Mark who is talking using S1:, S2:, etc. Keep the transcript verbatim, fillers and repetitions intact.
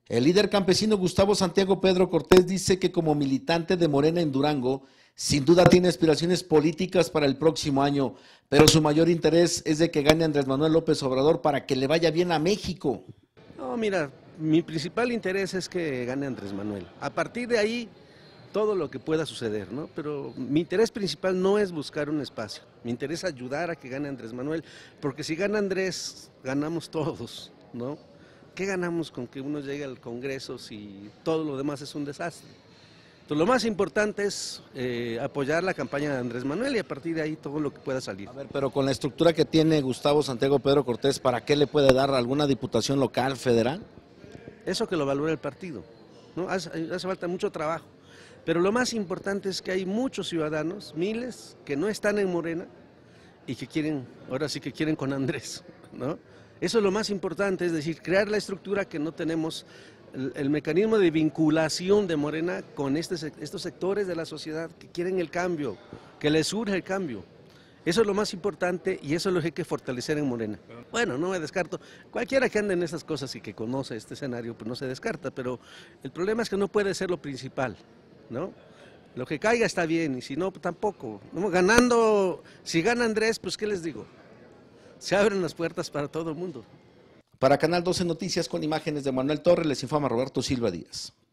S1: El líder campesino Gustavo Santiago Pedro Cortés dice que como militante de Morena en Durango, sin duda tiene aspiraciones políticas para el próximo año, pero su mayor interés es de que gane Andrés Manuel López Obrador para que le vaya bien a México.
S2: No, mira, mi principal interés es que gane Andrés Manuel. A partir de ahí, todo lo que pueda suceder, ¿no? Pero mi interés principal no es buscar un espacio. Mi interés es ayudar a que gane Andrés Manuel, porque si gana Andrés, ganamos todos, ¿no? ¿Qué ganamos con que uno llegue al Congreso si todo lo demás es un desastre? Entonces, lo más importante es eh, apoyar la campaña de Andrés Manuel y a partir de ahí todo lo que pueda salir.
S1: A ver, pero con la estructura que tiene Gustavo Santiago Pedro Cortés, ¿para qué le puede dar alguna diputación local, federal?
S2: Eso que lo valora el partido, ¿no? Hace, hace falta mucho trabajo. Pero lo más importante es que hay muchos ciudadanos, miles, que no están en Morena y que quieren, ahora sí que quieren con Andrés, ¿no? Eso es lo más importante, es decir, crear la estructura que no tenemos, el, el mecanismo de vinculación de Morena con este, estos sectores de la sociedad que quieren el cambio, que les surge el cambio. Eso es lo más importante y eso es lo que hay que fortalecer en Morena. Bueno, no me descarto, cualquiera que ande en esas cosas y que conoce este escenario, pues no se descarta, pero el problema es que no puede ser lo principal, ¿no? Lo que caiga está bien y si no, tampoco. ¿No? Ganando, si gana Andrés, pues ¿qué les digo? Se abren las puertas para todo el mundo.
S1: Para Canal doce Noticias con imágenes de Manuel Torres les informa Roberto Silva Díaz.